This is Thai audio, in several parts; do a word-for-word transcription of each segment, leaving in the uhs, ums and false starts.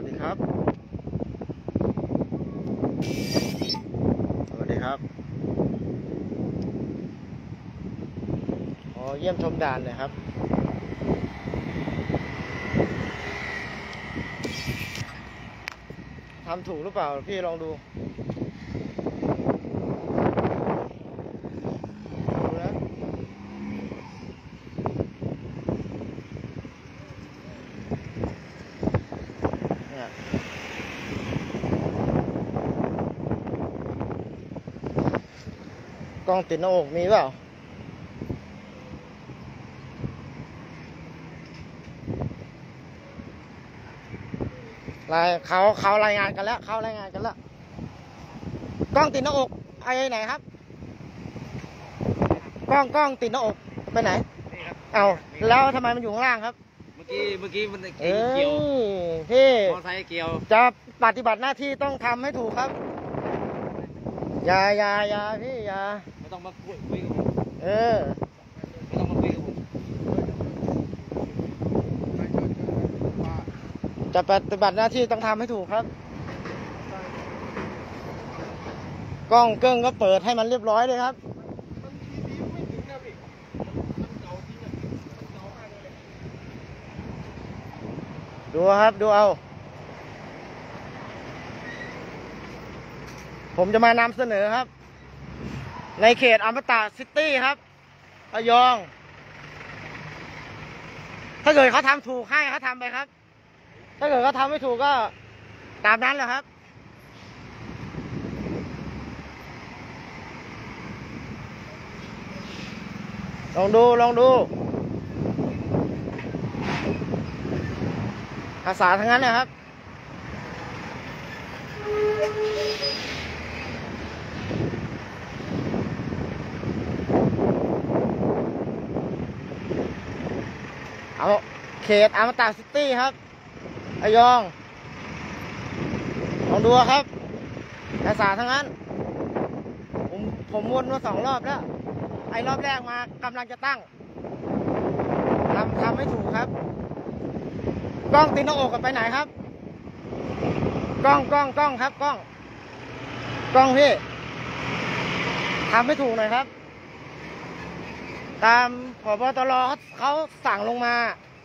วัสดีครับสวัสดีครับขอเยี่ยมชมด่านเลยครับทำถูกหรือเปล่าพี่ลองดูดูนะเนี่ยกล้องติดหน้าอกมีเปล่ารายเขาเขารายงานกันแล้วเขารายงานกันแล้วกล้องติดหน้าอกไปไหนครับกล้องกล้องติดหน้าอกไปไหนเอาแล้วทำไมมันอยู่ข้างล่างครับเมื่อกี้เมื่อกี้มันเกี่ยวพี่มอไซค์เกี่ยวจะปฏิบัติหน้าที่ต้องทำให้ถูกครับอย่าอย่าอย่าพี่อย่าไม่ต้องมาคุยคุยกับผมเออไม่ต้องมาคุยกับผมจะปฏิบัติหน้าที่ต้องทำให้ถูกครับกล้องเกิ้งก็เปิดให้มันเรียบร้อยเลยครับดูครับดูเอาผมจะมานำเสนอครับในเขตอมตะซิตี้ครับระยองถ้าเกิดเขาทำถูกให้เขาทำไปครับถ้าเกิดเขาทำไม่ถูกก็ตามนั้นแหละครับลองดูลองดูอาสาทั้งนั้นเลยครับเอาเขตอมตะซิตี้ครับระยองลองดูครับอาสาทั้งนั้นผมผมวนมาสองรอบแล้วไอ้รอบแรกมากำลังจะตั้งทำทำให้ถูกครับกล้องติดหน้าอกกันไปไหนครับกล้องกล้องกล้องครับกล้องกล้องพี่ทำให้ถูกหน่อยครับตามผบ.ตร.เขาสั่งลงมา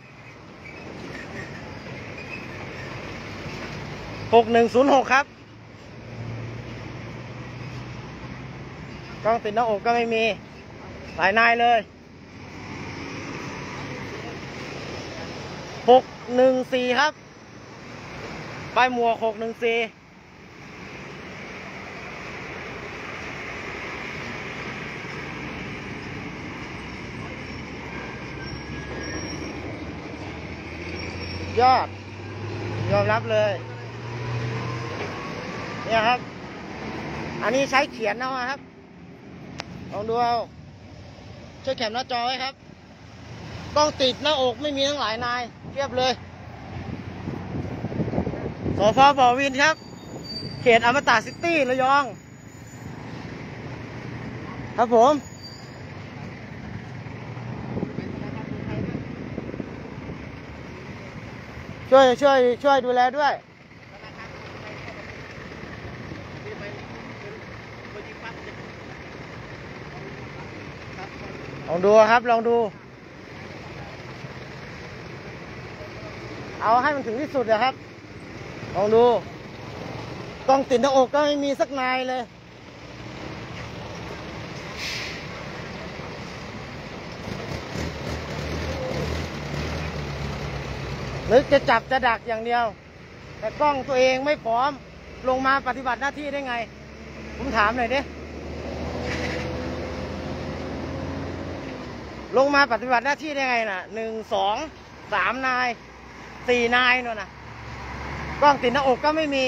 หกหนึ่งศูนย์หกครับกล้องติดหน้าอกก็ไม่มีหลายนายเลยหกหนึ่งสี่ครับป้ายหมวกหกหนึ่งสี่ยอดยอมรับเลยเนี่ยครับอันนี้ใช้เขียนเอาครับลองดูเอาช่วยแคปหน้าจอไว้ครับกล้องติดหน้าอกไม่มีทั้งหลายนายเทียบเลยสพ.บ่อวินครับเขตอมตะซิตี้ระยองครับผมช่วยช่วยช่วยดูแลด้วยลองดูครับลองดูเอาให้มันถึงที่สุดนะครับลองดูกล้องติดหน้าอกก็ไม่มีสักนายเลยนึกจะจับจะดักอย่างเดียวแต่กล้องตัวเองไม่พร้อมลงมาปฏิบัติหน้าที่ได้ไงผมถามหน่อยดิลงมาปฏิบัติหน้าที่ได้ไงน่ะหนึ่งสองสามนายสี่นายนู่นน่ะกล้องติดหน้าอกก็ไม่มี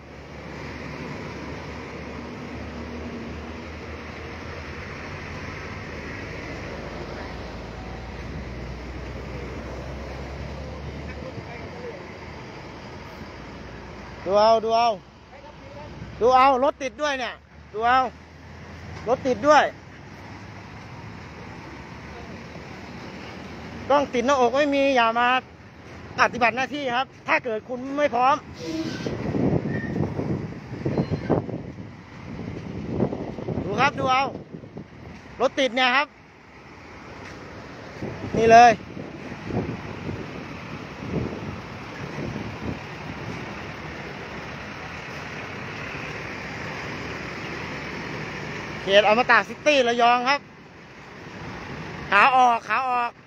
ดูเอาดูเอาดูเอารถติดด้วยเนี่ยดูเอารถติดด้วยกล้องติดหน้าอกไม่มีอย่ามาปฏิบัติหน้าที่ครับ ถ้าเกิดคุณไม่พร้อมดูครับดูเอารถติดเนี่ยครับนี่เลยเขตอมตะซิตี้ระยองครับขาออกขาออก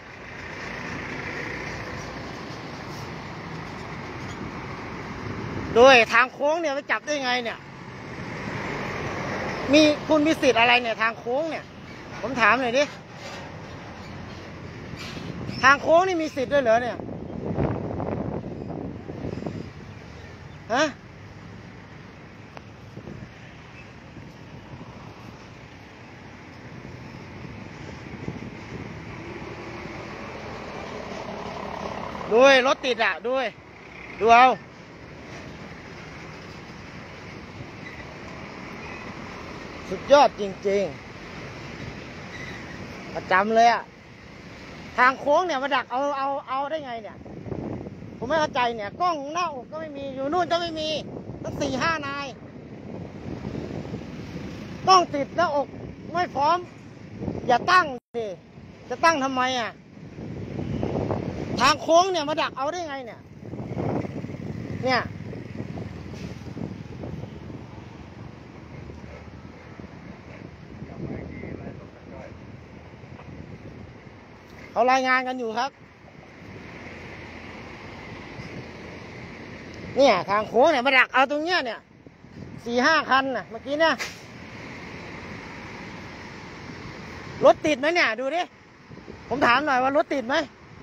โดยทางโค้งเนี่ยไปจับได้ไงเนี่ยมีคุณมีสิทธิ์อะไรเนี่ยทางโค้งเนี่ยผมถามหน่อยดิทางโค้งนี่มีสิทธิ์ด้วยเหรอเนี่ยฮะด้วยรถติดอ่ะด้วยดูเอาสุดยอดจริงๆประจำเลยอ่ะทางโค้งเนี่ยมาดักเอาเอาเอาได้ไงเนี่ยผมไม่เข้าใจเนี่ยกล้องหน้าอกก็ไม่มีอยู่นู่นก็ไม่มีตั้งสี่ห้านายต้องติดหน้าอกไม่พร้อมอย่าตั้งดิจะตั้งทำไมอ่ะทางโค้งเนี่ยมาดักเอาได้ไงเนี่ยเนี่ยเขารายงานกันอยู่ครับเนี่ยทางโค้งเนี่ยมาดักเอาตรงเนี้ยเนี่ยสี่ห้าคันน่ะเมื่อกี้เนี่ยรถติดไหมเนี่ยดูดิผมถามหน่อยว่ารถติดไหม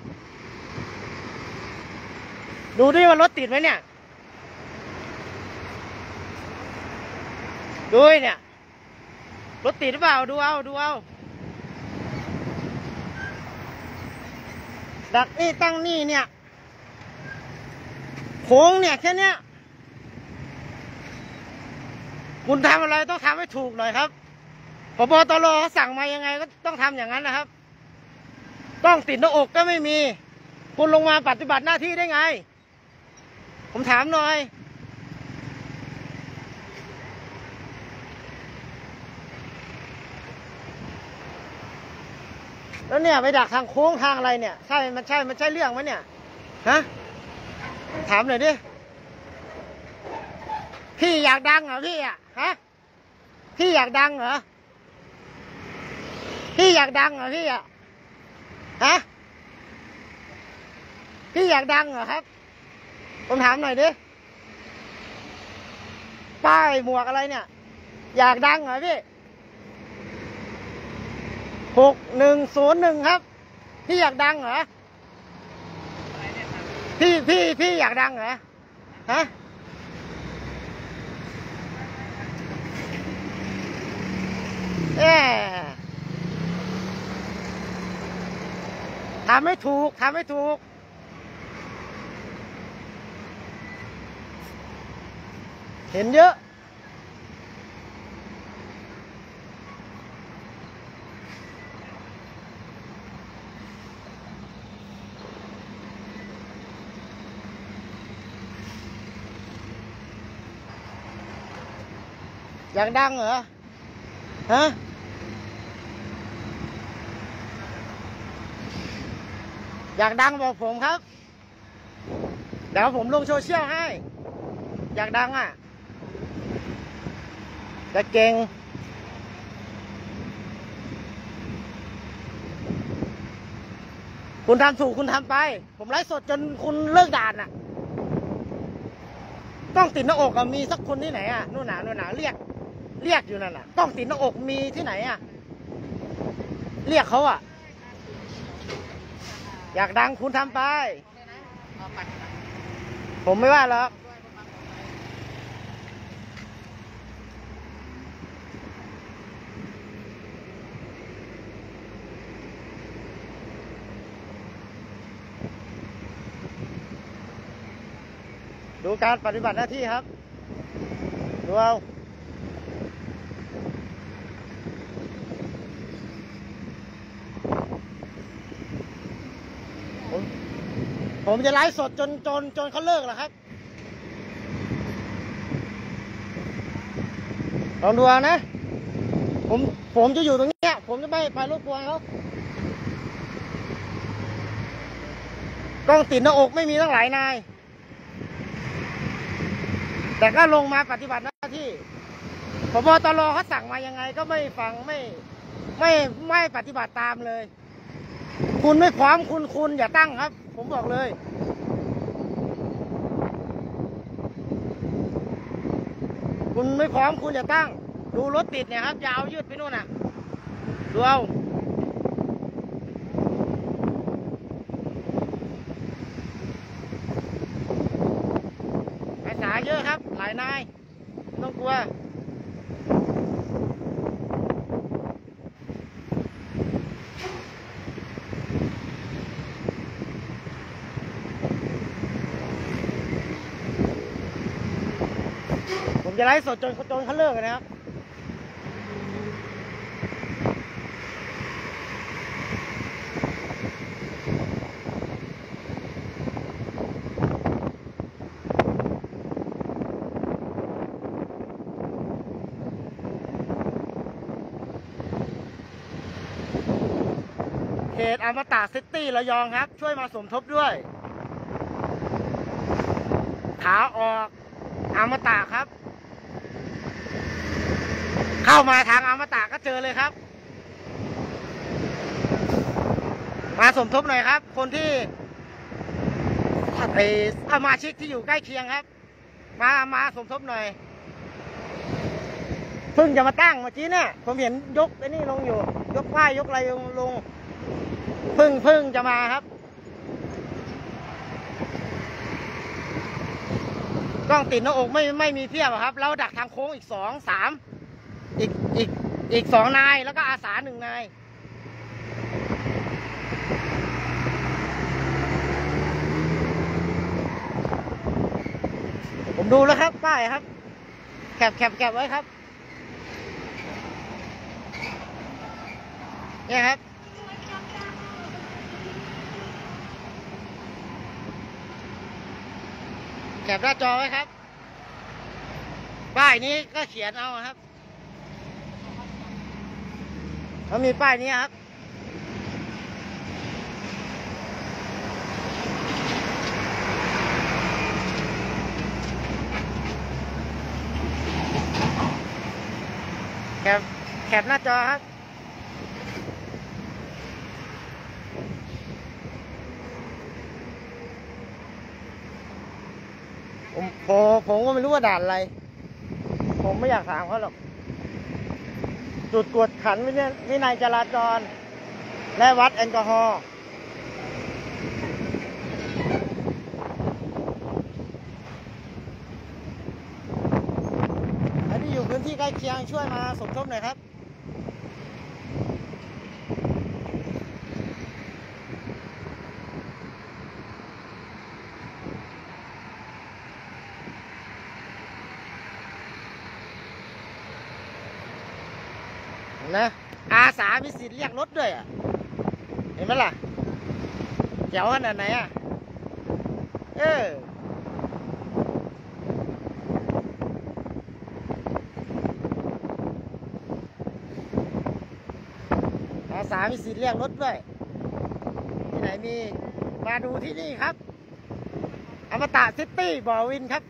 ดูดิว่ารถติดไหมเนี่ยดูเนี่ยรถติดหรือเปล่าดูเอาดูเอาดักนี่ตั้งนี่เนี่ยโค้งเนี่ยแค่เนี้ยคุณทำอะไรต้องทำให้ถูกหน่อยครับผบ.ตร.สั่งมายังไงก็ต้องทำอย่างนั้นนะครับต้องติดหน้าอกก็ไม่มีคุณลงมาปฏิบัติหน้าที่ได้ไงผมถามหน่อยแล้วเนี่ยไปดักทางโค้งทางอะไรเนี่ยใช่มันใช่มันใช่เรื่องไหมเนี่ยฮะถามหน่อยดิพี่อยากดังเหรอพี่อ่ะฮะพี่อยากดังเหรอพี่อยากดังเหรอพี่อ่ะฮะพี่อยากดังเหรอครับผมถามหน่อยดิป้ายหมวกอะไรเนี่ยอยากดังเหรอพี่หกหนึ่งศูนย์หนึ่งครับพี่อยากดังเหรอพี่พี่พี่อยากดังเหรอฮะเอ๊ทำไม่ถูกทำไม่ถูกเห็นเยอะอยากดังเหรอฮะอยากดังบอกผมครับเดี๋ยวผมลงโซเชียลให้อยากดังอ่ะจะเก่งคุณทำถูกคุณทำไปผมไลฟ์สดจนคุณเลิกด่านอ่ะต้องติดหน้าอกอ่ะมีสักคนที่ไหนอ่ะนู่นหนานู่นหนาเรียกเรียกอยู่นั่นน่ะต้องติดหน้าอกมีที่ไหนอ่ะเรียกเขาอ่ะอยากดังคุณทำไปผมไม่ว่าหรอกดูการปฏิบัติหน้าที่ครับดูเอาผมจะไลฟ์สดจนจนจนเขาเลิกแหละครับลองดูนะ ผมผมจะอยู่ตรงนี้ผมจะไม่ไปรบกวนเขากล้องติดหน้าอกไม่มีตั้งหลายนายแต่ก็ลงมาปฏิบัติหน้าที่ผบ.ตร.เขาสั่งมายังไงก็ไม่ฟังไม่ไม่ไม่ปฏิบัติตามเลยคุณไม่พร้อมคุณคุณอย่าตั้งครับผมบอกเลยคุณไม่พร้อมคุณอย่าตั้งดูรถติดเนี่ยครับยาวยืดไปนู่นน่ะดูเอาอาสาเยอะครับหลายนายไม่ต้องกลัวผมจะไลฟ์สดจนจนเขาเลิกเลยนะครับเขตอมตะซิตี้ระยองครับช่วยมาสมทบด้วยขาออกอมตะครับเข้ามาทางอมตะก็เจอเลยครับมาสมทบหน่อยครับคนที่ไอสมาชิกที่อยู่ใกล้เคียงครับมามาสมทบหน่อยเพิ่งจะมาตั้งเมื่อกี้เนี่ยผมเห็นยกไอ้นี่ลงอยู่ยกป้ายยกอะไรลงลงเพิ่งเพิ่งจะมาครับกล้องติดหน้าอกไม่ไม่มีเพียบครับเราดักทางโค้งอีกสองสามอีกอีกอีกสองนายแล้วก็อาสาหนึ่งนายผมดูแล้วครับป้ายครับแคบแคบแคบไว้ครับเนี่ยครับแคปหน้าจอไว้ครับป้ายนี้ก็เขียนเอาครับเขามีป้ายนี้ครับแคปแคปหน้าจอครับผมผมผมก็ไม่รู้ว่าด่านอะไรผมไม่อยากถามเขาหรอกจุดกวดขันวินัยวินัยจราจรและวัดแอลกอฮอล์อันที่อยู่พื้นที่ใกล้เคียงช่วยมาสมทบหน่อยครับนะอาสามีสิทธิ์เรียกรถด้วยอ่ะเห็นไหมล่ะเจ๋วขนาดไหนอ่ะเอออาสามีสิทธิ์เรียกรถด้วยที่ไหนมีมาดูที่นี่ครับอมตะซิตี้บ่อวินครับ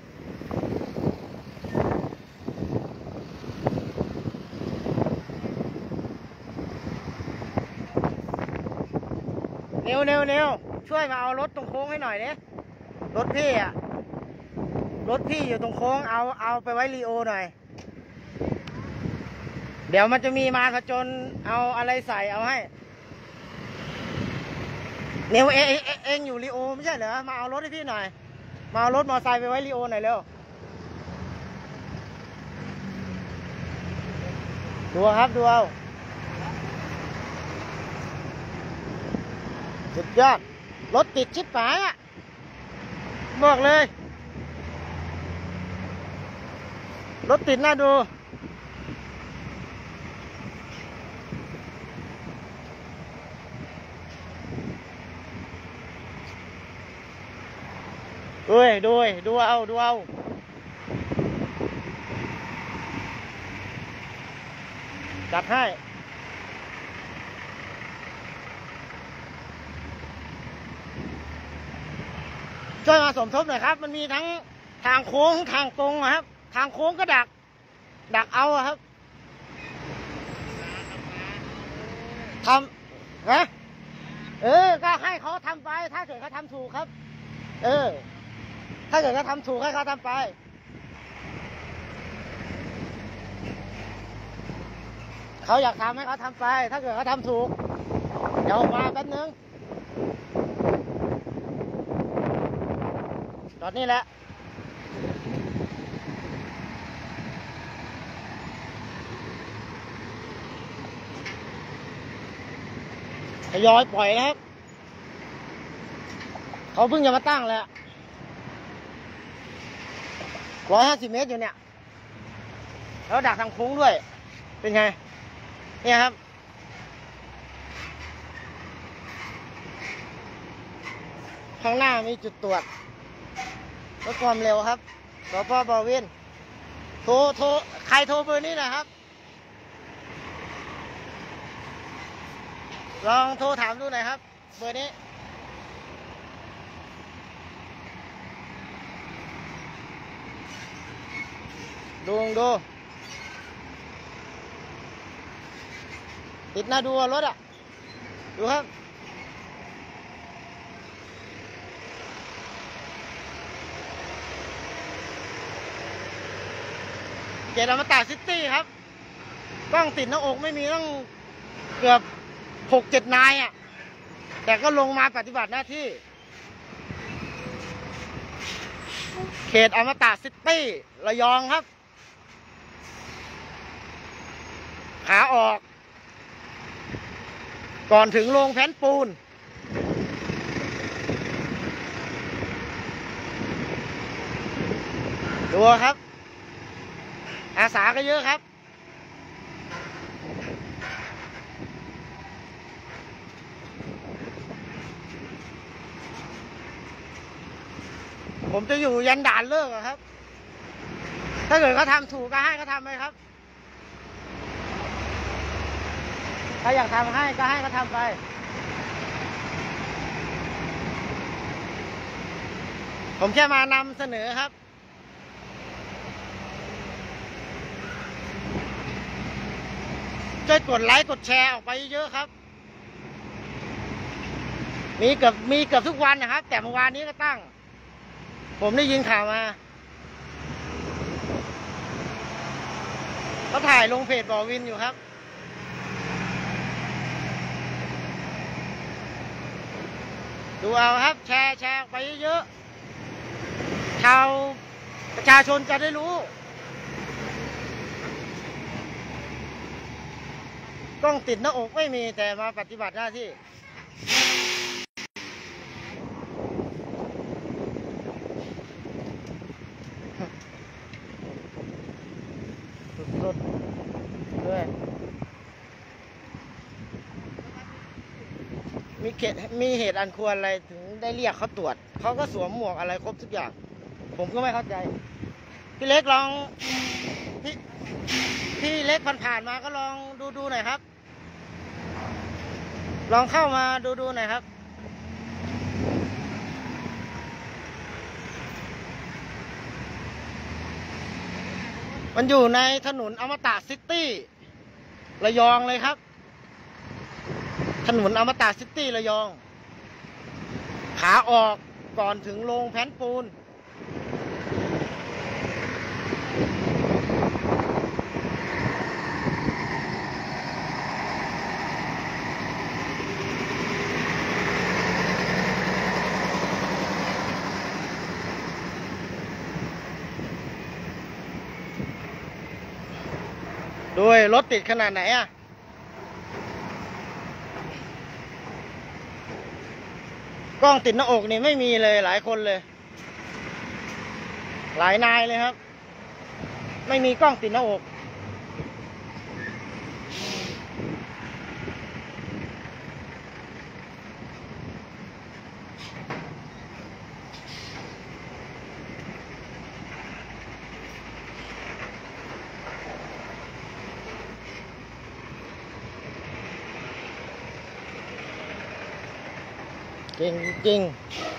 เร็วเร็วเร็วช่วยมาเอารถตรงโค้งให้หน่อยเนี่ยรถพี่อะรถพี่อยู่ตรงโค้งเอาเอาไปไว้รีโอหน่อยเดี๋ยวมันจะมีมาผจญเอาอะไรใส่เอาให้เร็วเอเอเอเองอยู่รีโอไม่ใช่เหรอมาเอารถให้พี่หน่อยมาเอารถมอเตอร์ไซค์ไปไว้รีโอหน่อยเร็วดูครับดูเอาสุดยอดรถติดชิบหายอ่ะบอกเลยรถติดน่าดูดูดูดูเอาดูเอาจัดให้ช่วยมาสมทบหน่อยครับมันมีทั้งทางโค้งทางตรงนะครับทางโค้งก็ดักดักเอาครับทำนะเออก็ให้เขาทำไปถ้าเกิดเขาทำถูกครับเออถ้าเกิดเขาทำถูกให้เขาทำไปเขาอยากทำให้เขาทำไปถ้าเกิดเขาทำถูกเดี๋ยวมาแป๊บนึงตอนนี้แหละทยอยปล่อยนะครับเขาเพิ่งจะมาตั้งเลยร้อยห้าสิบเมตรอยู่เนี่ยแล้วดักทางโค้งด้วยเป็นไงเนี่ยครับข้างหน้ามีจุดตรวจลดความเร็วครับสปบวินโทรโทรใครโทรเบอร์นี้นะครับลองโทรถามดูหน่อยครับเบอร์นี้ดูดูติดหน้าดูรถอ่ะดูครับเขตอมตะซิตี้ครับกล้องติดหน้าอกไม่มีต้องเกือบหกเจ็ดนายอ่ะแต่ก็ลงมาปฏิบัติหน้าที่เขตอมตะซิตี้ระยองครับขาออกก่อนถึงโรงแผ่นปูนดูครับอาสาก็เยอะครับผมจะอยู่ยันด่านเลิกครับถ้าเกิดเขาทำถูกก็ให้เขาทำไปครับถ้าอยากทำให้ก็ให้เขาทำไปผมแค่มานำเสนอครับช่วยกดไลค์กดแชร์ออกไปเยอะครับมีเกือบมีเกือบทุกวันนะครับแต่เมื่อวานนี้ก็ตั้งผมได้ยินข่าวมาเขาถ่ายลงเพจบ่อวินอยู่ครับดูเอาครับแชร์แชร์ออกไปเยอะๆชาวประชาชนจะได้รู้กล้องติดหน้าอกไม่มีแต่มาปฏิบัติหน้าที่สุดๆด้วยมีเหตุมีเหตุอันควรอะไรถึงได้เรียกเขาตรวจเขาก็สวมหมวกอะไรครบทุกอย่างผมก็ไม่เข้าใจพี่เล็กลองพี่พี่เล็กผ่านๆมาก็ลองดูดูหน่อยครับลองเข้ามาดูดูหน่อยครับมันอยู่ในถนนอมตะซิตี้ระยองเลยครับถนนอมตะซิตี้ระยองขาออกก่อนถึงโรงแผ่นปูนด้วยรถติดขนาดไหนอ่ะกล้องติดหน้าอกนี่ไม่มีเลยหลายคนเลยหลายนายเลยครับไม่มีกล้องติดหน้าอกเก่งจริง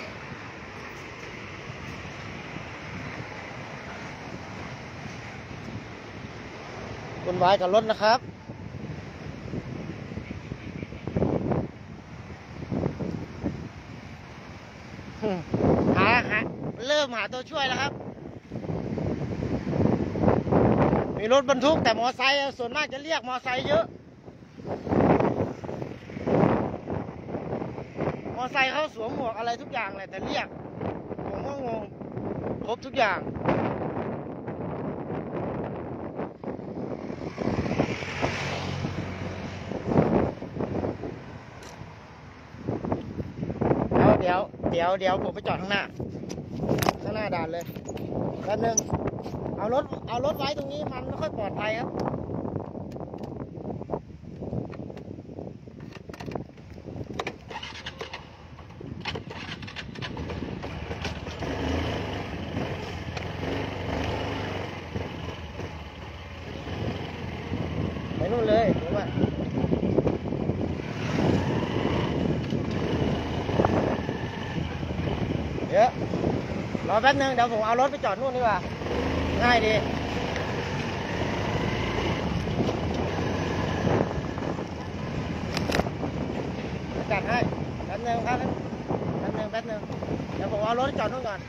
วุ่นวายกับรถนะครับหาหาเริ่มหาตัวช่วยแล้วครับมีรถบรรทุกแต่มอไซค์ส่วนมากจะเรียกมอไซค์เยอะมอไซค์เขาสวมหมวกอะไรทุกอย่างเลยแต่เรียกผมก็งงครบทุกอย่างเดี๋ยวเดี๋ยวเดี๋ยวผมไปจอดข้างหน้าข้างหน้าด่านเลยแป๊บนึงเอารถเอารถไว้ตรงนี้มันไม่ค่อยปลอดภัยครับไปนู่นเลยผมว่าเดี๋ยวรอแป๊บนึงเดี๋ยวผมเอารถไปจอดนู่นดีกว่าง่ายดีจัดให้แป๊บนึงครับแป๊บนึงแป๊บนึงเดี๋ยวผมเอารถไปจอดนู่นก่อน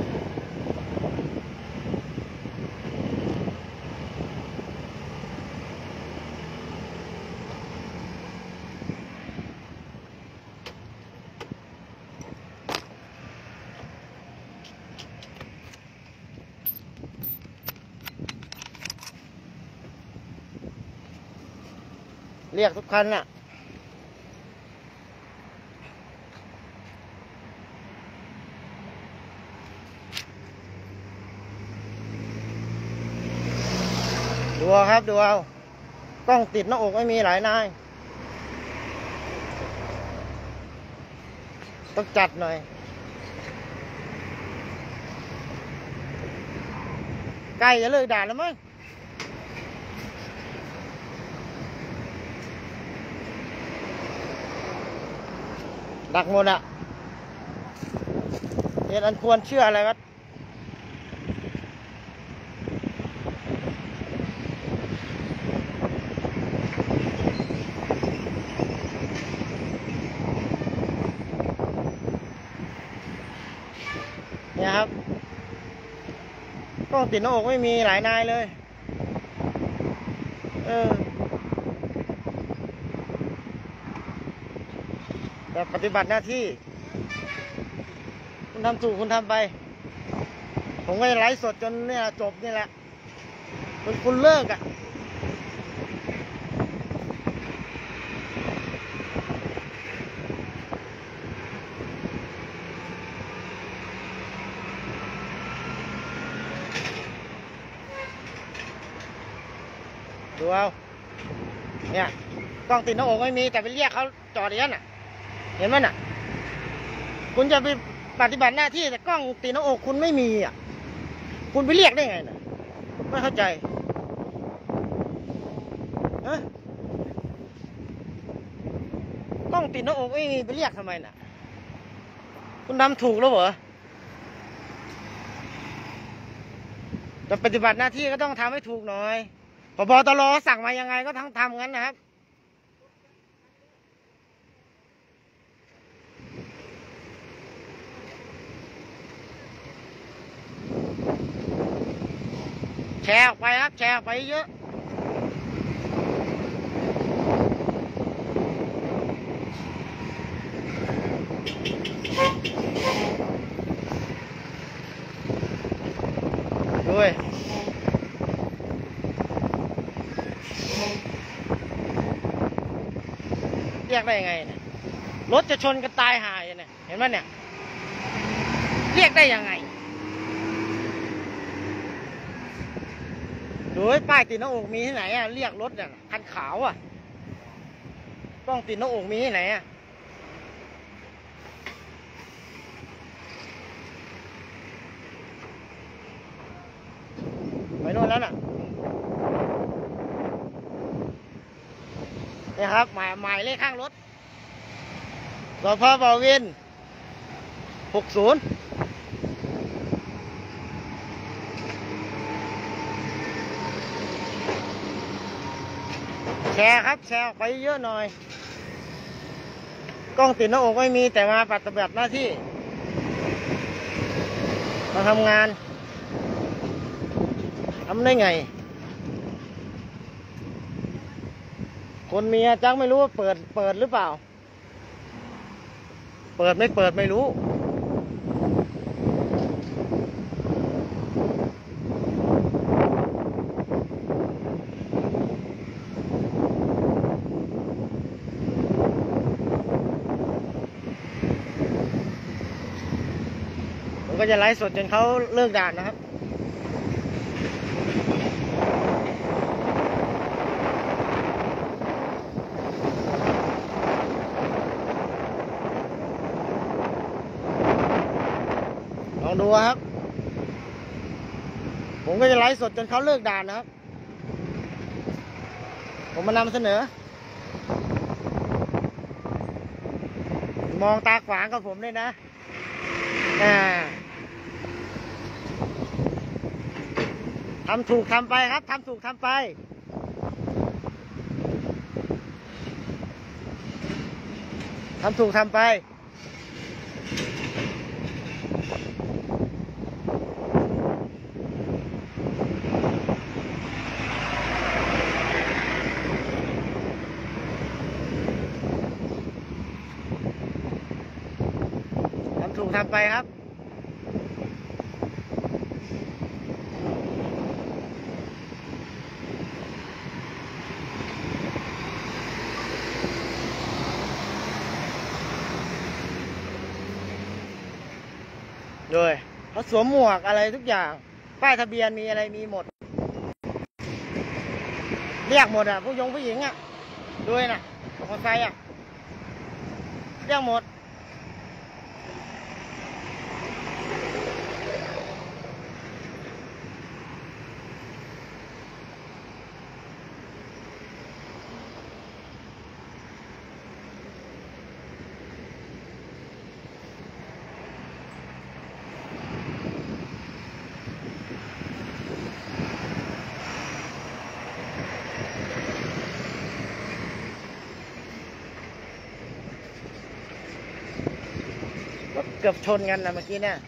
เรียกทุกคันน่ะดูเอาครับดูเอากล้องติดหน้าอกไม่มีหลายนายต้องจัดหน่อยใกล้จะเลิกด่าแล้วมั้งดักหมดอ่ะเหตุอันควรเชื่ออะไรวะเนี่ยครับกล้องติดหน้าอกไม่มีหลายนายเลยเออแต่ปฏิบัติหน้าที่คุณทำถูกคุณทำไปผมก็จะไลฟ์สดจนเนี่ยจบนี่แหละคุณคุณเลิกอ่ะดูเอาเนี่ยกล้องติดหน้าอกไม่มีแต่ไปเรียกเขาจอดอย่างนั้นอ่ะเห็นไหมน่ะคุณจะไปปฏิบัติหน้าที่แต่กล้องติดหน้าอกคุณไม่มีอ่ะคุณไปเรียกได้ไงน่ะไม่เข้าใจฮะกล้องติดหน้าอกไม่มีไปเรียกทำไมน่ะคุณทำถูกแล้วเหรอแต่ปฏิบัติหน้าที่ก็ต้องทำให้ถูกหน่อยผบ.ตร.สั่งมายังไงก็ทั้งทำงั้นนะครับแชร์ออกไปครับแชร์ออกไปเยอะด้วยเรียกได้ยังไงเนี่ยรถจะชนกันตายหายเนี่ยเห็นไหมเนี่ยเรียกได้ยังไงดูป้ายติดหน้าอกมีที่ไหนอ่ะเรียกรถเนี่ยคันขาวอ่ะต้องติดหน้าอกมีที่ไหนอ่ะไปโน่นแล้วน่ะนี่ครับหมายหมายเลขข้างรถสพ.บ่อวินหกศูนย์แชร์ครับแชร์ออกไปเยอะหน่อยกล้องติดหน้าอกไม่มีแต่มาปฏิบัติหน้าที่มาทำงานทำได้ไงคนเมียจักไม่รู้ว่าเปิดเปิดหรือเปล่าเปิดไม่เปิดไม่รู้ผมก็จะไลฟ์สดจนเขาเลิกด่านนะครับลองดูครับผมก็จะไลฟ์สดจนเขาเลิกด่านนะครับผมมานำเสนอมองตาขวางกับผมด้วยนะอ่าทำถูกทำไปครับทำถูกทำไปทำถูกทำไปทำถูกทำไปครับโดยเขาสวมหมวกอะไรทุกอย่างป้ายทะเบียนมีอะไรมีหมดเรียกหมดอ่ะผู้ยงผู้หญิงอ่ะด้วยน่ะมอเตอร์ไซค์อ่ะเรียกหมดเกือบชนกันนะเมื่อกี้เนี่ย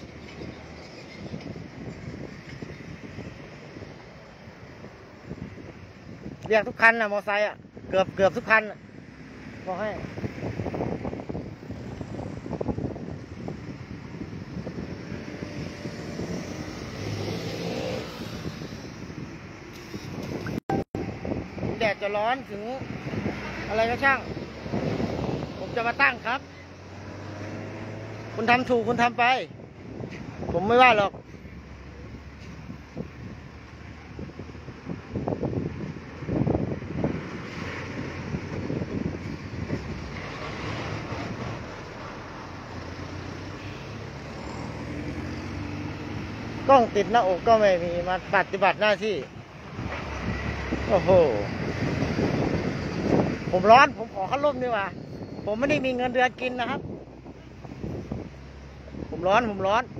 เรียกทุกคันนะมอเตอร์ไซค์อ่ะเกือบเกือบทุกคันบอกให้แดดจะร้อนถึงอะไรก็ช่างผมจะมาตั้งครับคุณทำถูกคุณทำไปผมไม่ว่าหรอกกล้องติดหน้าอกก็ไม่มีมาปฏิบัติหน้าที่โอ้โหผมร้อนผมขอข้าวร่มดีกว่าผมไม่ได้มีเงินเดือนกินนะครับผมร้อนผมร้อน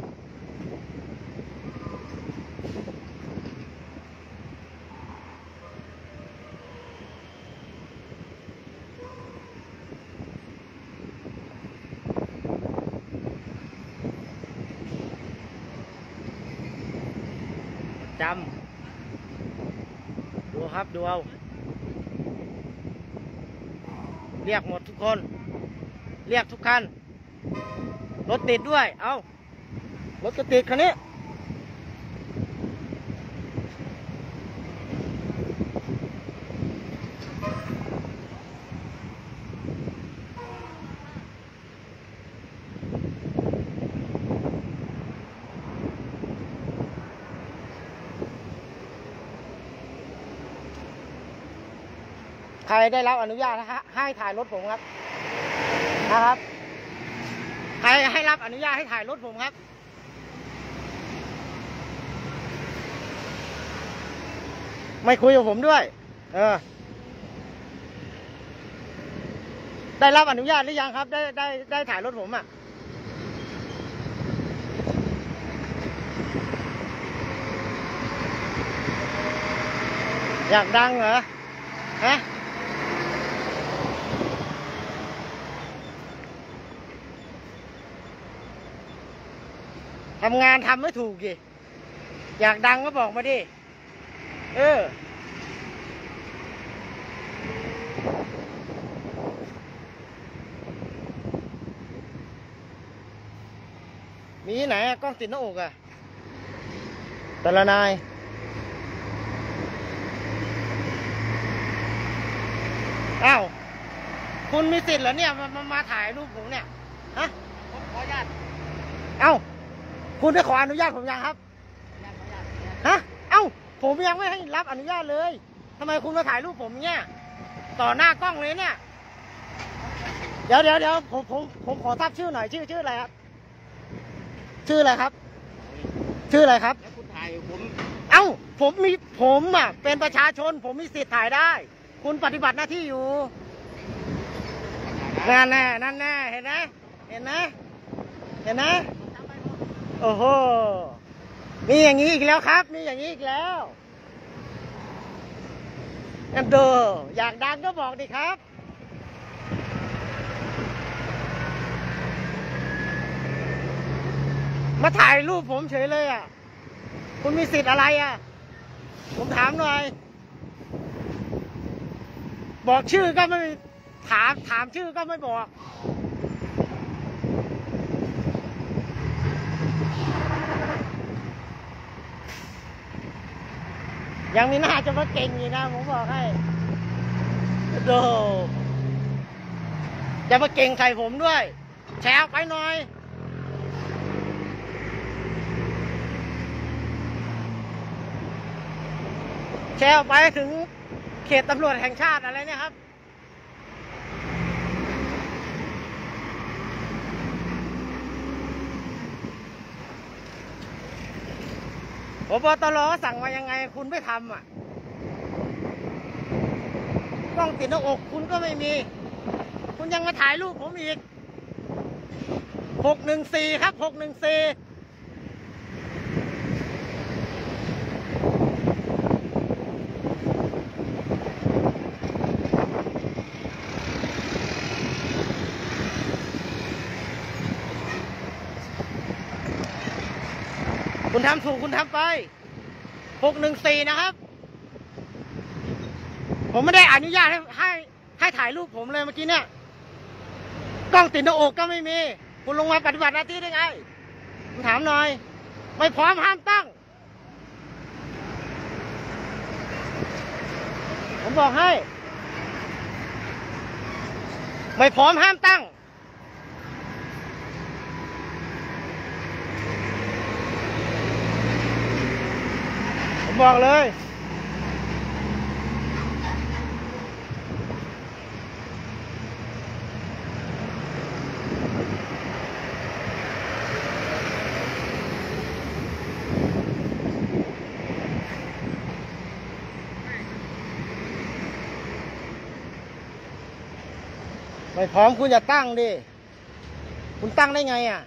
จำดูครับดูเอาเรียกหมดทุกคนเรียกทุกคันรถติดด้วยเอารถก็ติดคันนี้ใครได้รับอนุญาตให้ถ่ายรถผมครับนะครับใครให้รับอนุญาตให้ถ่ายรถผมครับไม่คุยกับผมด้วยเออได้รับอนุญาตหรือยังครับได้ได้ได้ถ่ายรถผมอ่ะอยากดังเหรอฮะทำงานทำไม่ถูกดิอยากดังก็บอกมาดิเออมีไหนอะกล้องติดหน้าอกอะแต่ละนายอ้าวคุณมีสิทธิ์เหรอเนี่ยมามามาถ่ายรูปผมเนี่ยฮะผมขออนุญาตเอ้าคุณได้ขออนุญาตผมยังครับขออนุญาตขออนุญาตฮะเอ้าผมยังไม่ให้รับอนุญาตเลยทำไมคุณมาถ่ายรูปผมเนี่ยต่อหน้ากล้องเลยเนี่ยเดี๋ยวเดี๋ยวเดี๋ยวผมผมผมขอทราบชื่อหน่อยชื่อชื่ออะไรครับชื่ออะไรครับ ชื่ออะไรครับแล้วคุณถ่ายผมเอ้าผมมีผมอ่ะเป็นประชาชนผมมีสิทธิ์ถ่ายได้ คุณปฏิบัติหน้าที่อยู่นั่นแน่นั่นแน่เห็นไหมเห็นไหมเห็นไหมโอ้โหมีอย่างนี้อีกแล้วครับมีอย่างนี้อีกแล้วนั่นเด้ออยากดังก็บอกดิครับมาถ่ายรูปผมเฉยเลยอ่ะคุณมีสิทธิ์อะไรอ่ะผมถามหน่อยบอกชื่อก็ไม่ถามถามชื่อก็ไม่บอกยังมีหน้าจะมาเก่งอยู่นะผมบอกให้โดจะมาเก่งใส่ผมด้วยแชร์ไปหน่อยแชร์ไปถึงเขตตำรวจแห่งชาติอะไรเนี่ยครับผบ.ตร.สั่งมายังไงคุณไม่ทำอ่ะกล้องติดหน้าอกคุณก็ไม่มีคุณยังมาถ่ายรูปผมอีกหกหนึ่งสี่ครับหกหนึ่งสี่คุณทำถูกคุณทำไปหกหนึ่งสี่นะครับผมไม่ได้อนุญาตให้ให้ให้ถ่ายรูปผมเลยเมื่อกี้เนี่ยกล้องติดหน้าอกก็ไม่มีคุณลงมาปฏิบัติหน้าที่ได้ไงผมถามหน่อยไม่พร้อมห้ามตั้งผมบอกให้ไม่พร้อมห้ามตั้งผมบอกเลยไม่พร้อมคุณอย่าตั้งดิคุณตั้งได้ไงอ่ะ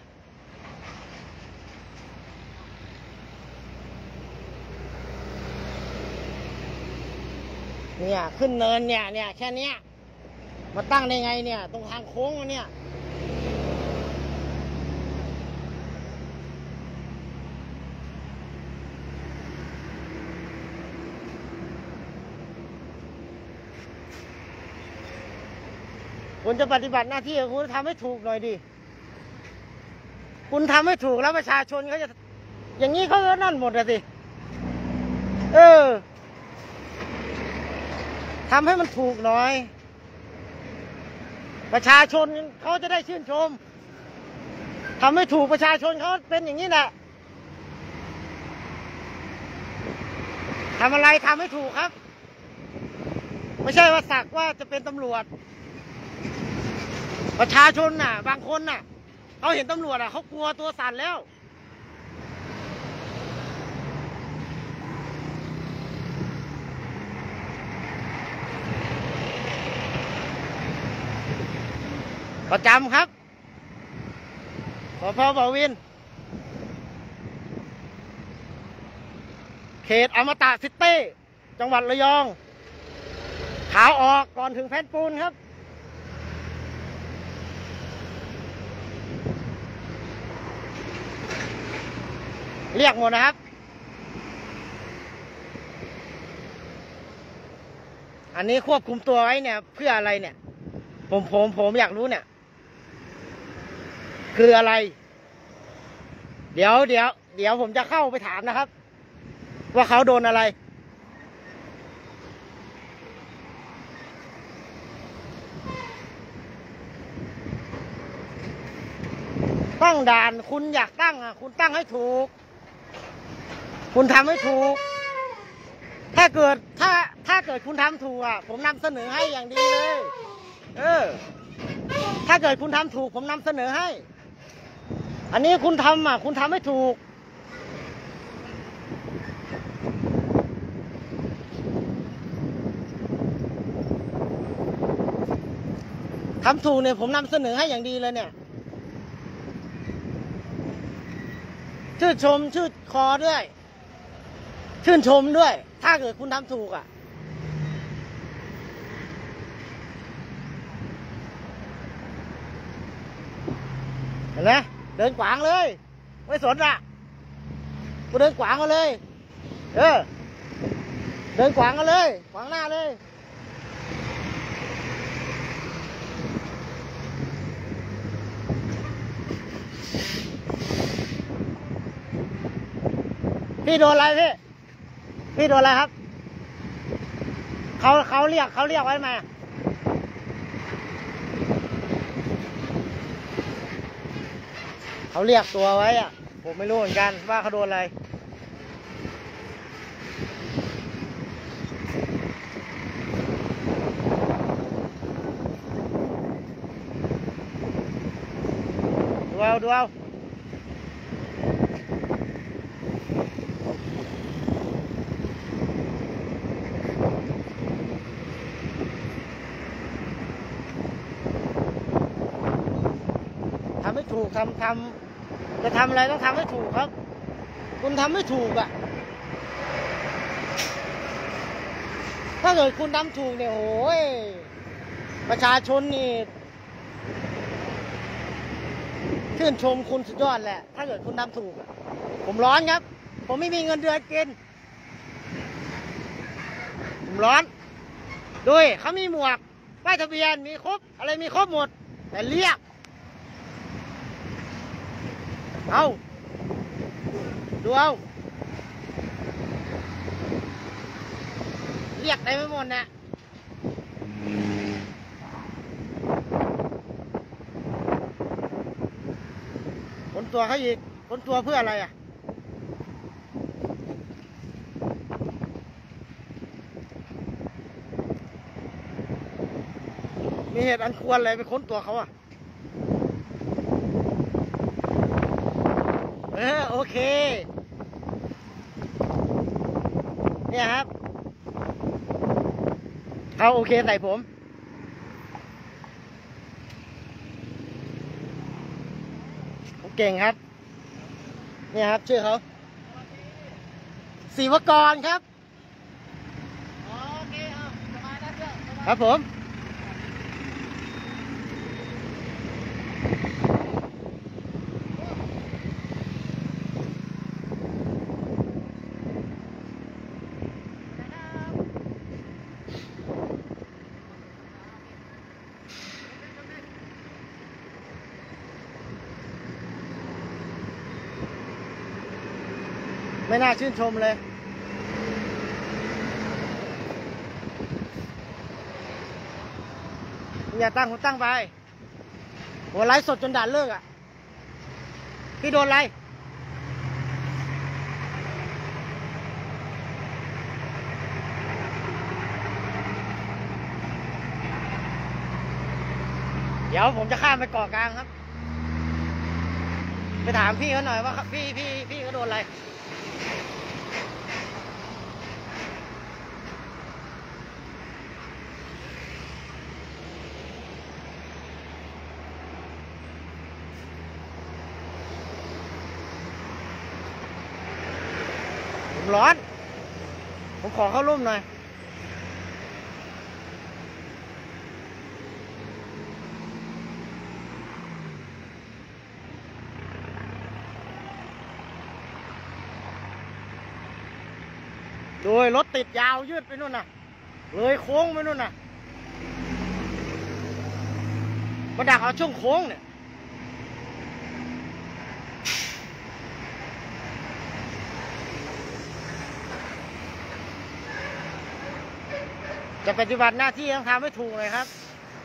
เนี่ยขึ้นเนินเนี่ยเนี่ยแค่เนี้ยมาตั้งได้ไงเนี่ยตรงทางโค้งเนี่ยคุณจะปฏิบัติหน้าที่คุณทำให้ถูกหน่อยดิคุณทำให้ถูกแล้วประชาชนเขาจะอย่างนี้เขาก็นั่นหมดอะสิเออทำให้มันถูกหน่อยประชาชนเขาจะได้ชื่นชมทำให้ถูกประชาชนเขาเป็นอย่างนี้แหละทำอะไรทำให้ถูกครับไม่ใช่ว่าสักว่าจะเป็นตำรวจประชาชนน่ะบางคนน่ะเขาเห็นตำรวจอ่ะเขากลัวตัวสั่นแล้วประจำครับสภ.บ่อวินเขตอมตะซิตี้จังหวัดระยองขาวออกก่อนถึงแผ่นปูนครับเรียกหมดนะครับอันนี้ควบคุมตัวไว้เนี่ยเพื่ออะไรเนี่ยผมผมผมอยากรู้เนี่ยคืออะไรเดี๋ยวเดี๋ยวเดี๋ยวผมจะเข้าไปถามนะครับว่าเขาโดนอะไรตั้งด่านคุณอยากตั้งอ่ะคุณตั้งให้ถูกคุณทำให้ถูกถ้าเกิดถ้าถ้าเกิดคุณทำถูกอ่ะผมนำเสนอให้อย่างดีเลยเออถ้าเกิดคุณทำถูกผมนำเสนอให้อันนี้คุณทำอ่ะคุณทำให้ถูกทำถูกเนี่ยผมนำเสนอให้อย่างดีเลยเนี่ยชื่นชมชื่นคอด้วยชื่นชมด้วยถ้าเกิดคุณทำถูกอ่ะเห็นไหมเดินขวางเลยไม่สนอ่ะกูเดินขวางกันเลยเออเดินขวางกันเลยขวางหน้าเลยพี่โดนอะไรพี่พี่โดนอะไรครับเขาเขาเรียกเขาเรียกไว้ไหมเขาเรียกตัวไว้อะผมไม่รู้เหมือนกันว่าเขาโดนอะไรดูเอาดูเอาทำให้ถูกทำทำจะทำอะไรต้องทำให้ถูกครับคุณทำไม่ถูกอ่ะถ้าเกิดคุณทำถูกเนี่ยโอ้ยประชาชนนี่ชื่นชมคุณสุดยอดแหละถ้าเกิดคุณทำถูกผมร้อนครับผมไม่มีเงินเดือนกินผมร้อนด้วยเขามีหมวกป้ายทะเบียนมีครบอะไรมีครบหมดแต่เรียกเอาดูเอาเรียกได้ไม่หมดนะคนตัวเขาอีกคนตัวเพื่ออะไรอ่ะมีเหตุอันควรอะไรไปค้นตัวเขาอ่ะเออโอเคเนี่ยครับเขาโอเคใส่ผมผมเก่งครับเนี่ยครับชื่อเขาศิวกรครับโอเคเอาสบายแล้วเพื่อนสบายครับผมไม่น่าชื่นชมเลยอย่าตั้งผมตั้งไปหัวไลฟ์สดจนด่านเลิกอ่ะพี่โดนอะไรเดี๋ยวผมจะข้ามไปเกาะกลางครับไปถามพี่เขาหน่อยว่าพี่พี่พี่เขาโดนอะไรผมร้อนผมขอเข้าร่มหน่อยโดยรถติดยาวยืดไปนู่นน่ะเลยโค้งไปนู่นน่ะมาดักเอาช่วงโค้งเนี่ยจะปฏิบัติหน้าที่ต้องทำให้ถูกเลยครับ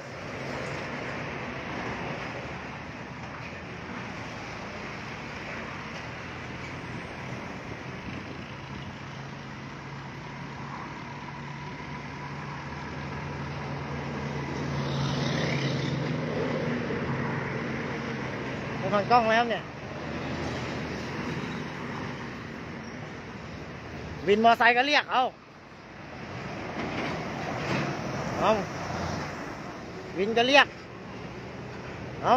ผ่านกล้องแล้วเนี่ยวินมอไซค์ก็เรียกเอาเอาวินก็เรียกเอา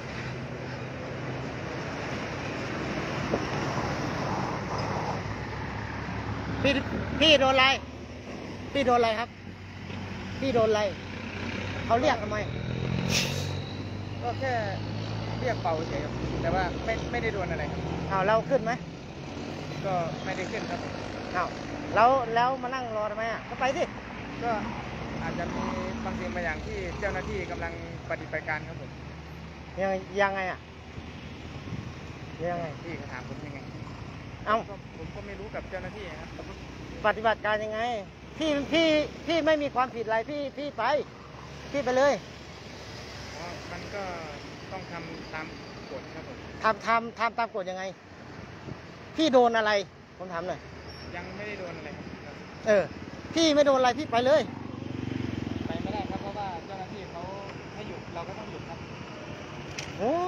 พี่พี่โดนอะไรพี่โดนอะไรครับพี่โดนอะไรเขาเรียกทำไมก็แค่เรียกเป่าเฉยครับแต่ว่าไม่ไม่ได้โดนอะไรครับเอาเราขึ้นไหมก็ไม่ได้ขึ้นครับเอาแล้วแล้วมานั่งรอทำไมอ่ะก็ไปสิก็อาจจะมีบางสิ่งบางอย่างที่เจ้าหน้าที่กำลังปฏิบัติการครับผมยังยังไงอ่ะยังไงพี่ถามผมยังไงเอ้าผมก็ไม่รู้กับเจ้าหน้าที่ครับปฏิบัติการยังไงพี่พี่พี่ไม่มีความผิดอะไรพี่พี่ไปพี่ไปเลยอ๋อมันก็ต้องทำตามกฎครับผมทำทำทำตามกฎยังไงพี่โดนอะไรผมถามหน่อยยังไม่ได้โดนอะไรครับเออพี่ไม่โดนอะไรพี่ไปเลยไปไม่ได้ครับเพราะว่าเจ้าหน้าที่เขาให้หยุดเราก็ต้องหยุดครับโอ้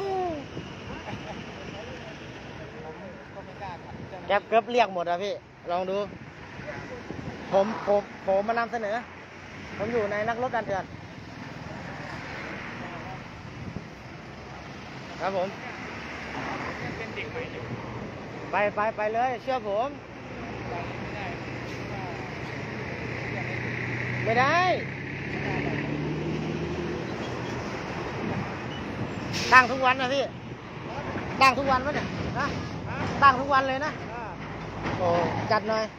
ผมก็ไม่กล้าครับแก๊ปเกือบเรียกหมดอะพี่ลองดูผมผมผมมานำเสนอผมอยู่ในนักรบดันเถื่อนครับผมเป็นเด็กใหม่อยู่ไปไปไปเลยเชื่อผมไม่ได้ตั้งทุกวันนะพี่ตั้งทุกวันวะเนี่ยนะตั้งทุกวันเลยนะโอ้จัดหน่อย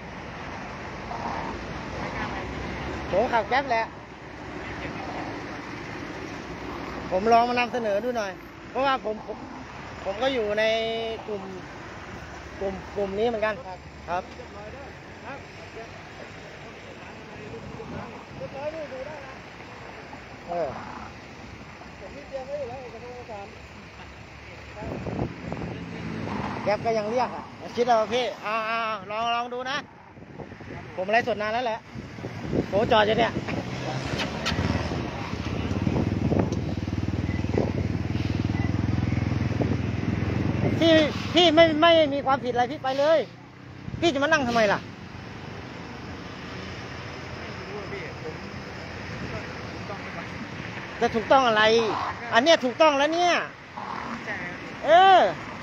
ผมขับแก๊ปแหละผมลองมานำเสนอดูหน่อยเพราะว่าผมผมผมก็อยู่ในกลุ่มกลุ่มกลุ่มนี้เหมือนกันครับเออแก๊ปก็ยังเรียกอ่ะคิดเอาพี่เอาเอาลองลองดูนะผมไลฟ์สดนานแล้วแหละโหจอดอยู่เนี่ยพี่พี่ไม่ไม่มีความผิดอะไรพี่ไปเลยพี่จะมานั่งทำไมล่ะจะถูกต้องอะไรอันเนี้ยถูกต้องแล้วเนี่ยเออ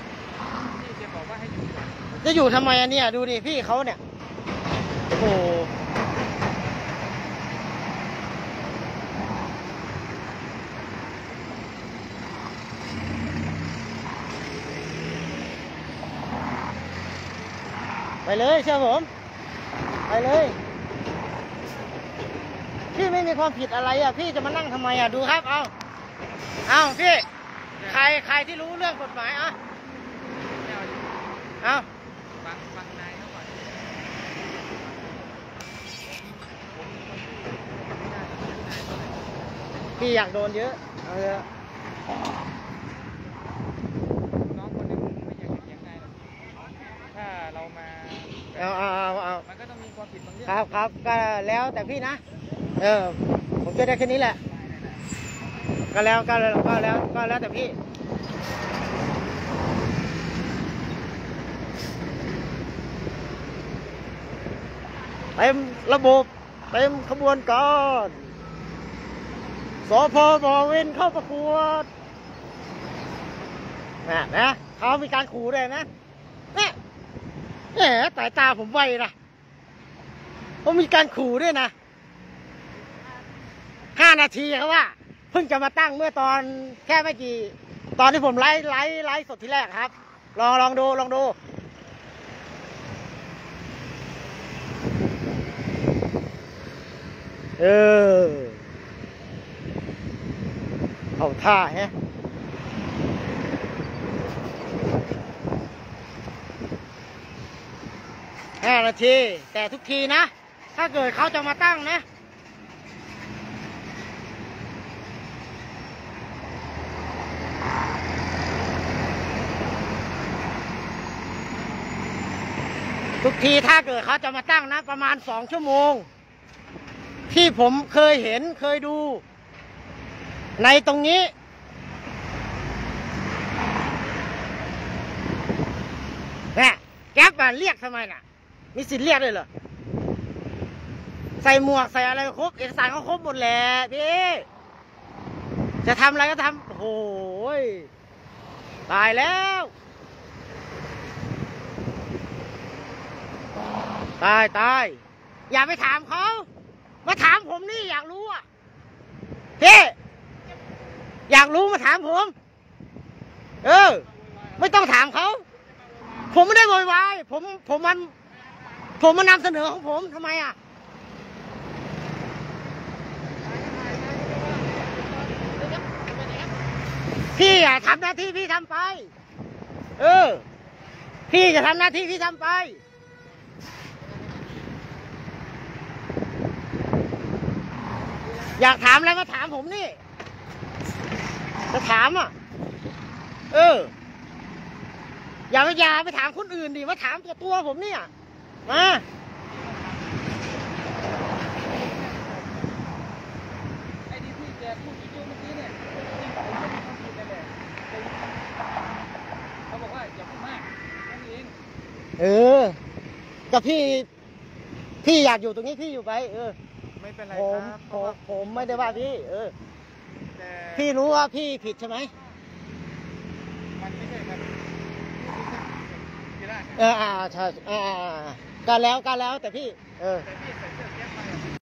จะอยู่ทำไมอันเนี้ยดูดิพี่เขาเนี่ยโอ้ไปเลยเชื่อผมไปเลยพี่ไม่มีความผิดอะไรอ่ะพี่จะมานั่งทำไมอ่ะดูครับเอาเอาพี่ใครใครที่รู้เรื่องกฎหมายอ่ะเอาฟังฟังนายเขาก่อนพี่อยากโดนเยอะเออน้องคนนึงไม่อยากเถียงนายหรอกถ้าเรามาเอาเอาเอาเอามันก็ต้องมีความผิดบางเรื่องครับครับก็แล้วแต่พี่นะเออผมจะได้แค่นี้แหละก็แล้วก็ก็แล้วก็แล้วแต่พี่เต็มระบบเต็มขบวนการสพบวินเข้าประกวดนะนะเขามีการขู่ด้วยนะเนี่ยแหมสายตาผมไวนะผมมีการขู่ด้วยนะห้านาทีเขาว่าเพิ่งจะมาตั้งเมื่อตอนแค่ไม่กี่ตอนที่ผมไลฟ์ไลฟ์ไลฟ์สดทีแรกครับลองลองดูลองดูเออเอาท่าแฮะห้านาทีแต่ทุกทีนะถ้าเกิดเขาจะมาตั้งนะทุกทีถ้าเกิดเขาจะมาตั้งนะประมาณสองชั่วโมงที่ผมเคยเห็นเคยดูในตรงนี้เนี่ยแก๊ปมาเรียกทำไมน่ะมีสิทธิ์เรียกเลยเหรอใส่หมวกใส่อะไรครบเอกสารเขาครบหมดแหละพี่จะทำอะไรก็ทำโอ้โหตายแล้วตายตายอย่าไปถามเขามาถามผมนี่อยากรู้อ่ะพี่อยากรู้มาถามผมเออไม่ต้องถามเขาผมไม่ได้โวยวายผมผมมันผมมานำเสนอของผมทำไมอ่ะพี่อ่ะทำหน้าที่พี่ทำไปเออพี่จะทำหน้าที่พี่ทำไปอยากถามอะไรมาถามผมนี่จะถามอ่ะเอออย่าไปอย่าไปถามคนอื่นดิมาถามตัวตัวผมเนี่ยมาไอ้ที่พี่แกพูดอยู่เมื่อกี้เนี่ยจริงๆผมก็มีความผิดนั่นแหละเขาบอกว่าอย่าพูดมากแค่นี้เองเออกับพี่พี่อยากอยู่ตรงนี้พี่อยู่ไปเออไม่เป็นไรผมครับผมผมไม่ได้ว่าพี่เออแต่พี่รู้ว่าพี่ผิดใช่ไหมมันไม่ใช่ครับเอออ่าใช่อ่าการแล้วการแล้วแต่พี่เออแต่พี่ใส่เสื้อแก๊ปมา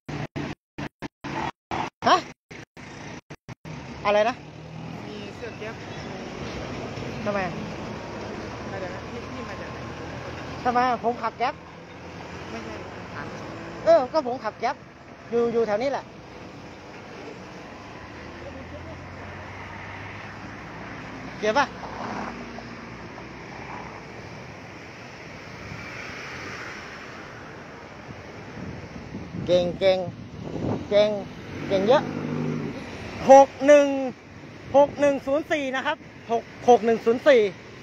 ฮะอะไรนะมีเสื้อแก๊ปทำไมมาจากไหนพี่พี่มาจากไหนทำไมผมขับแก๊ปไม่ใช่ถามเออก็ผมขับแก๊ปอยู่อยู่แถวนี้แหละเกี่ยวป่ะเก่งเก่งเก่งเก่งเยอะหกหนึ่งหกหนึ่งศูนย์สี่นะครับหกหกหนึ่งศูนย์สี่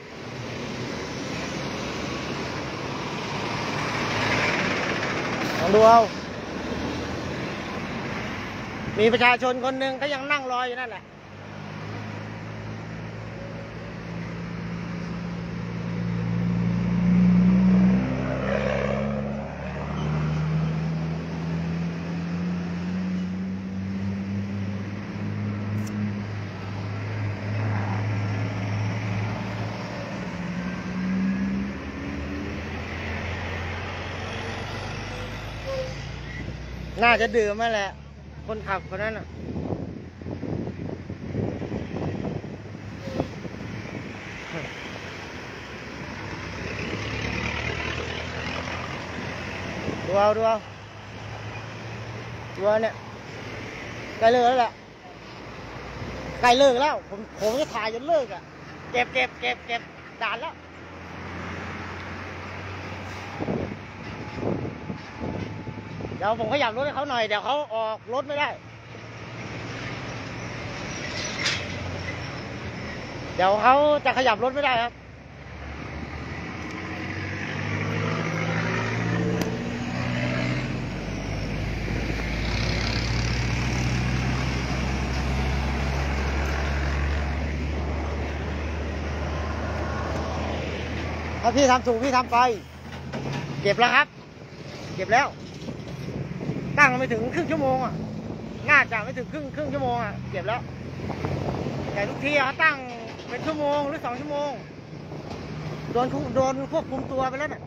ลองดูเอามีประชาชนคนหนึ่งก็ยังนั่งรออยู่นั่นแหละน่าจะดื่มมาแหละคนขับคนนั้นอ่ะดูเอาดูเอาดูเอาเนี่ยใกล้เลิกแล้วแหละใกล้เลิกแล้วผมผมจะถ่ายจนเลิกอ่ะเก็บเก็บเก็บเก็บด่านแล้วเดี๋ยวผมขยับรถให้เขาหน่อยเดี๋ยวเขาออกรถไม่ได้เดี๋ยวเขาจะขยับรถไม่ได้ครับถ้าพี่ทำถูกพี่ทำไปเก็บแล้วครับเก็บแล้วตั้งไม่ถึงครึ่งชั่วโมงอ่ะน่าจะไม่ถึงครึ่งครึ่งชั่วโมงอ่ะเก็บแล้วแต่ทุกทีเขาตั้งเป็นชั่วโมงหรือสองชั่วโมงโดนโดนควบคุมตัวไปแล้วน่ะ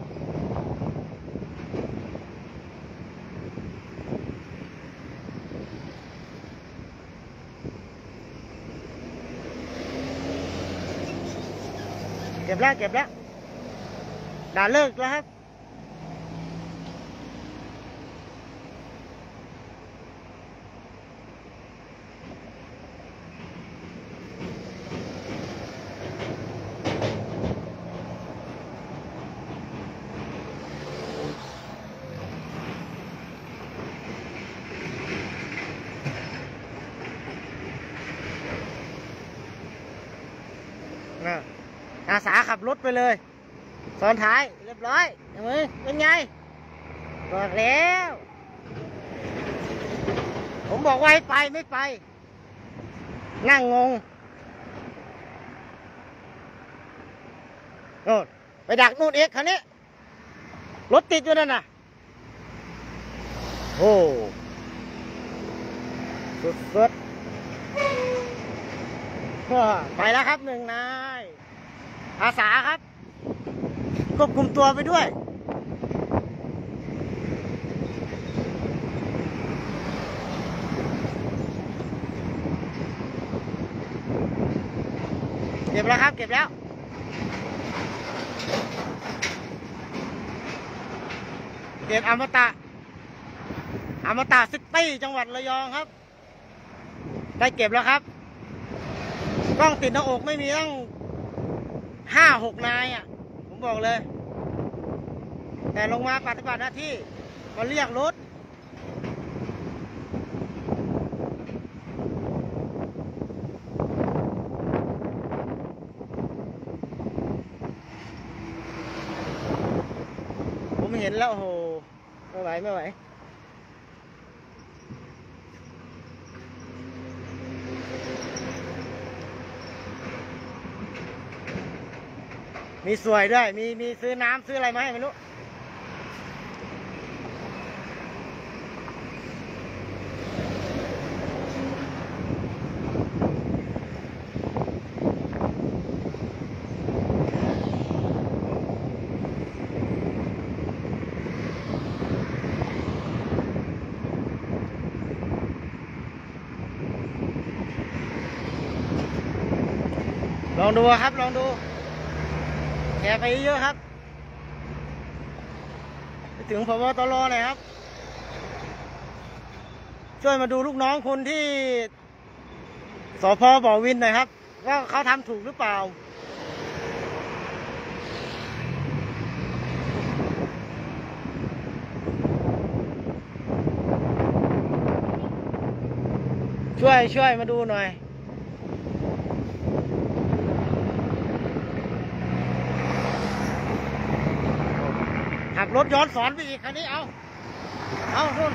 เก็บแล้วเก็บแล้วด่าเลิกแล้วครับอาสาขับรถไปเลยซ้อนท้ายเรียบร้อยเห็นไหมเป็นไงบอกแล้วผมบอกว่าให้ไปไม่ไปนั่งงงโน่นไปดักนู่นเอกคันนี้รถติดอยู่นั่นน่ะโอ้สุดๆไปแล้วครับหนึ่งนายอาสาครับควบคุมตัวไปด้วยเก็บแล้วครับเก็บแล้วเก็บอมตะอมตะซิตี้จังหวัดระยองครับได้เก็บแล้วครับกล้องติดหน้าอกไม่มีตั้งห้าหกนายอ่ะผมบอกเลยแต่ลงมาปฏิบัติหน้าที่มาเรียกรถผมเห็นแล้วโอ้โหไม่ไหวไม่ไหวมีสวยด้วยมีมีซื้อน้ำซื้ออะไรมาให้ไม่รู้ลองดูครับลองดูแชร์ไปเยอะครับไปถึงผบ.ตร.หน่อยครับช่วยมาดูลูกน้องคนที่สภ.บ่อวินหน่อยครับว่าเขาทำถูกหรือเปล่าช่วยช่วยมาดูหน่อยขับรถย้อนสอนไปอีกคันนี้เอาเอาทุ่น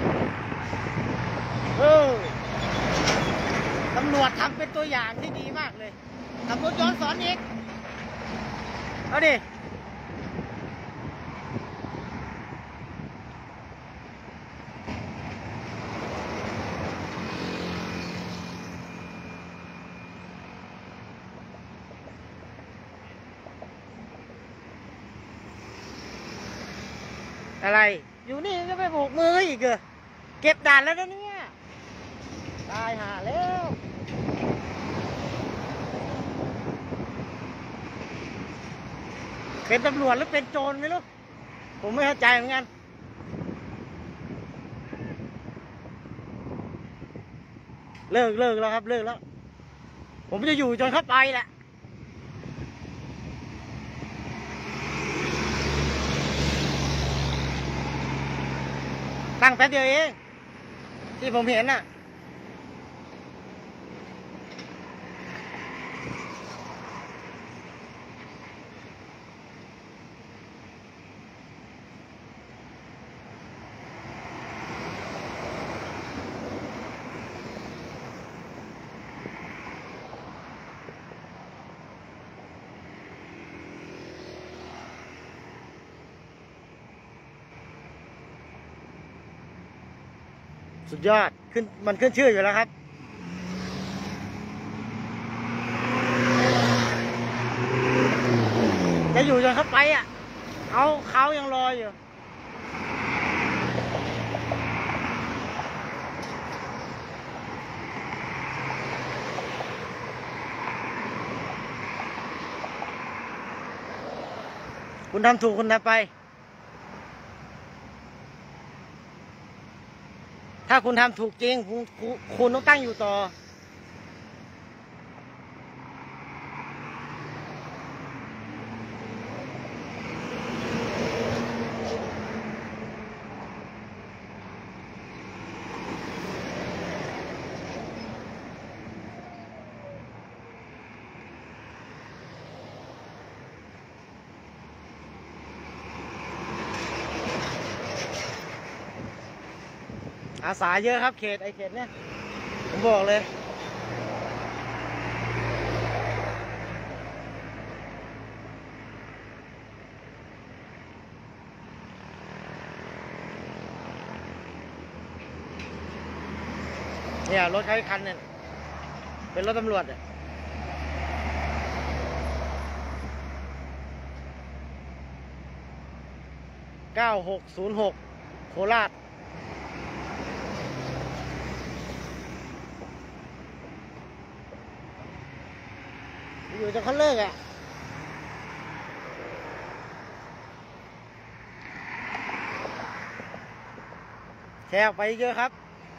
เออตำรวจทำเป็นตัวอย่างที่ดีมากเลยขับรถย้อนสอนอีกเอาดิอะไรอยู่นี่ก็ไปโบกมืออีกเหรอเก็บด่านแล้วนะเนี่ยตายหาแล้วเป็นตำรวจหรือเป็นโจรไม่รู้ผมไม่เข้าใจเหมือนกันเลิกเลิกแล้วครับเลิกแล้วผมจะอยู่จนเข้าไปแหละตั้งแป๊บเดียวเองที่ผมเห็นน่ะสุดยอดขึ้นมันขึ้นชื่ออยู่แล้วครับจะอยู่จนเขาไปอ่ะเขาเขายังรออยู่คุณทำถูกคุณทำไปถ้าคุณทำถูกจริงคุณคุณต้องตั้งอยู่ต่ออาสาเยอะครับเขตไอเขตเนี่ยผมบอกเลยเนี่ยรถใช้คันเนี่ยเป็นรถตำรวจเนี่ยเก้าหกศูนย์หกโคราชอยู่จนเขาเลิกอ่ะแชร์ออกไปเยอะครับ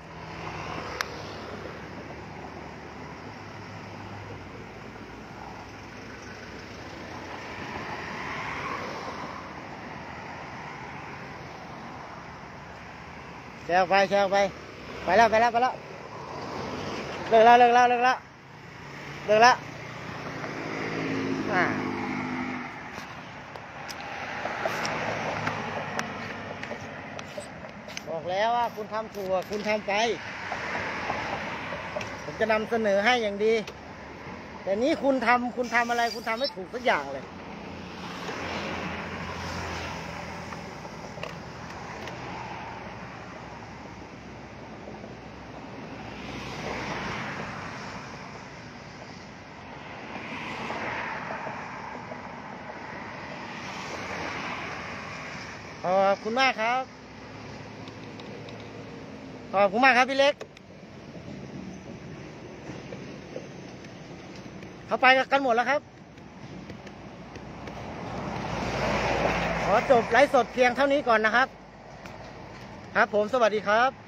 แชร์ออกไปแชร์ออกไปไปแล้วไปแล้วไปแล้วเลิกแล้วเลิกแล้วเลิกแล้วเลิกแล้วอ่าบอกแล้วว่าคุณทำถูกคุณทำไปผมจะนำเสนอให้อย่างดีแต่นี้คุณทำคุณทำอะไรคุณทำไม่ถูกสักอย่างเลยขอบคุณมากครับขอบคุณมากครับพี่เล็กเขาไปกันหมดแล้วครับขอจบไลฟ์สดเพียงเท่านี้ก่อนนะครับครับผมสวัสดีครับ